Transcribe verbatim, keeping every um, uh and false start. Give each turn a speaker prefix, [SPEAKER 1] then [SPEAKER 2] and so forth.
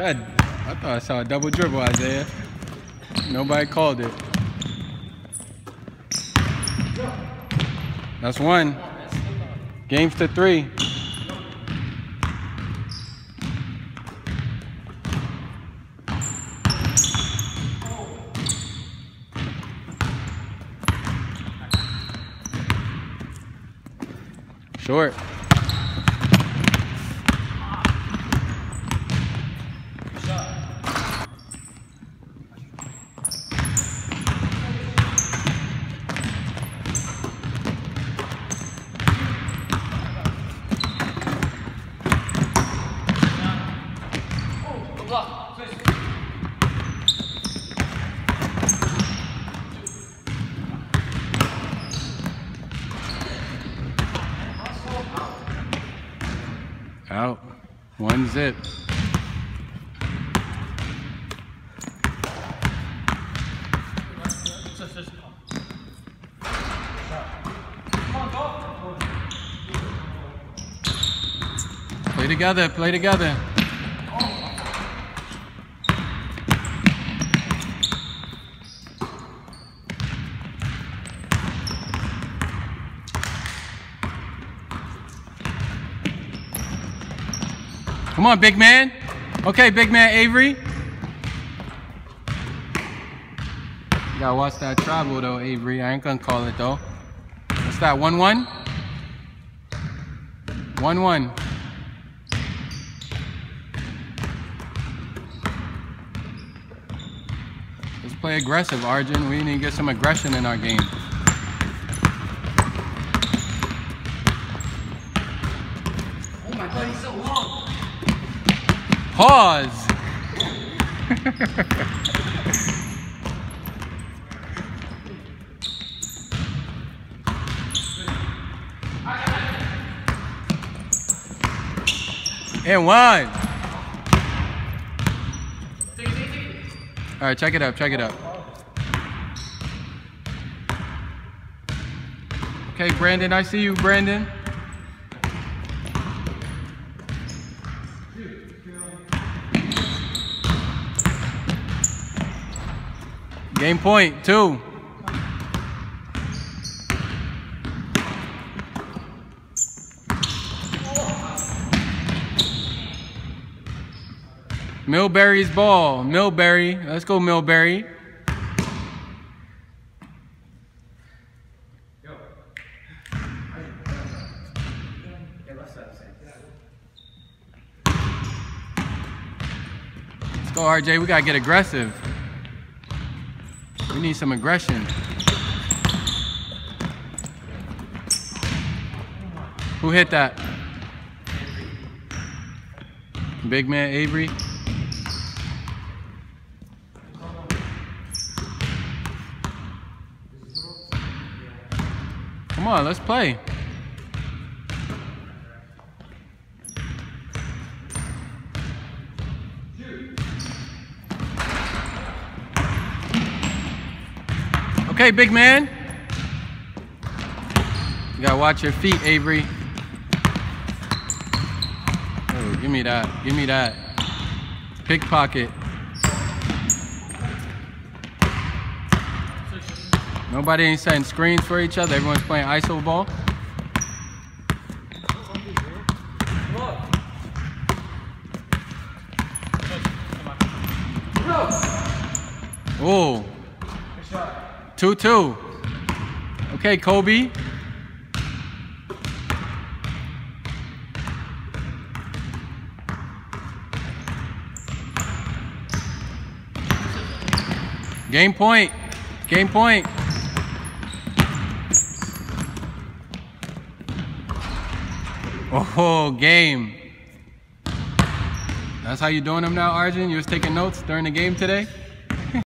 [SPEAKER 1] I thought I saw a double dribble, Isaiah. Nobody called it. That's one. Games to three. Short. Out. One zip. Play together, play together. Come on, big man. Okay, big man Avery. You gotta watch that travel though, Avery. I ain't gonna call it though. What's that, one one? one one. Let's play aggressive, Arjun. We need to get some aggression in our game.
[SPEAKER 2] Oh my God, he's so long.
[SPEAKER 1] Pause. And one. All right, check it up, check it up. Okay, Brandon, I see you, Brandon. Game point, two. Millberry's ball. Millberry. Let's go, Millberry. Let's go, R J. We gotta get aggressive. We need some aggression. Who hit that? Big man Avery. Come on, let's play. Okay, big man. You gotta watch your feet, Avery. Oh, give me that. Give me that. Pickpocket. Nobody ain't setting screens for each other. Everyone's playing I S O ball. Oh. two two. Okay, Kobe. Game point. Game point. Oh, game. That's how you doing them now, Arjun? You was taking notes during the game today?